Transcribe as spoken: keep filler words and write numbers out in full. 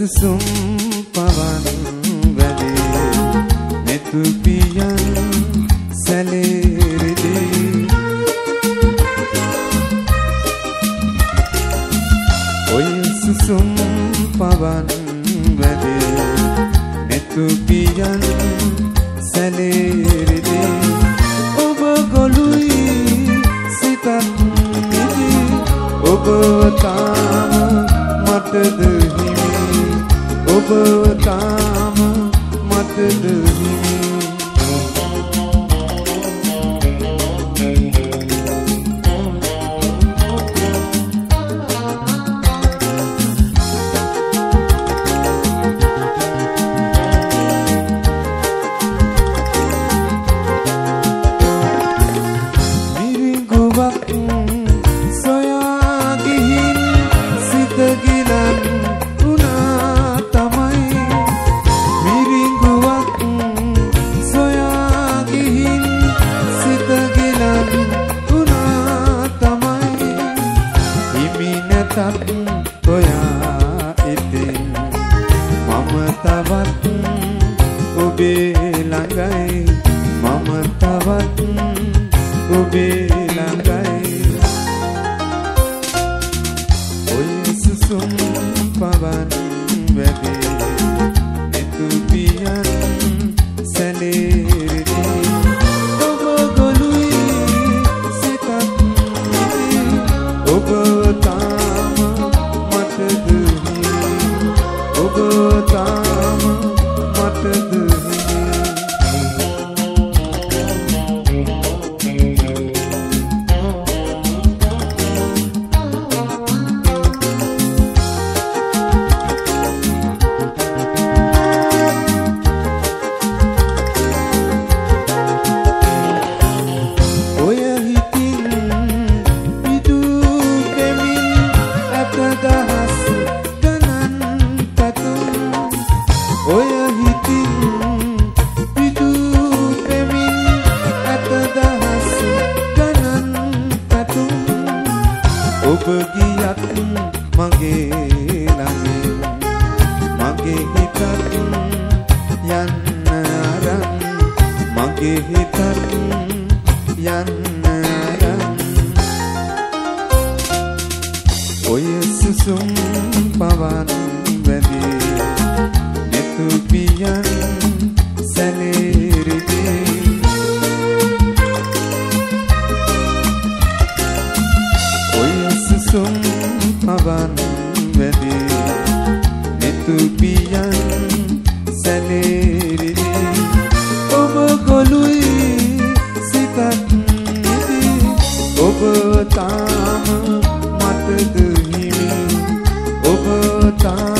සුසුම් පවන් වැලේ නෙතු පියන් සැලේරිදී ඔය සුසුම් පවන් වැලේ නෙතු පියන් සැලේරිදී ඔබ ගොළුයි සිතත් නිදි ඔබ තාම මටද හිමි ඔබ තාම මටද හිමි මිරිඟුවක් සොයා ගිහින් සිත ගිලන් උනා තමයි මිරිඟුවක් සොයා ගිහින් සිත ගිලන් උනා තමයි හිමි නැතත් ඔයා ඉතින් මම තවත් ඔබේ ළඟයි මම තවත් ඔබේ ළඟයි ඔය සුසුම් පවන් වැදේ නෙතු පියන් සැලේරිදී ඔබ ගොළුයි සිතත් නිදි ඔබ තාම මටද හිමි ඔබ තාම මටද ඔය හිතින් පිටු පෙමින් ඇත දහස් ගණන් පැතුම් ඔබ ගියත් මගේ ළඟින් මගේ හිතත් යන්න අරන් මගේ හිතත් යන්න අරන් ඔය සුසුම් පවන් වැදේ නෙතු පියන් සැලේරිදී ඔය සුසුම් පවන් වැදේ නෙතු පියන් සැලේරිදී ඔබ ගොළුයි සිතත් නිදි ඔබ තාම මටද හිමි ඔබ තාම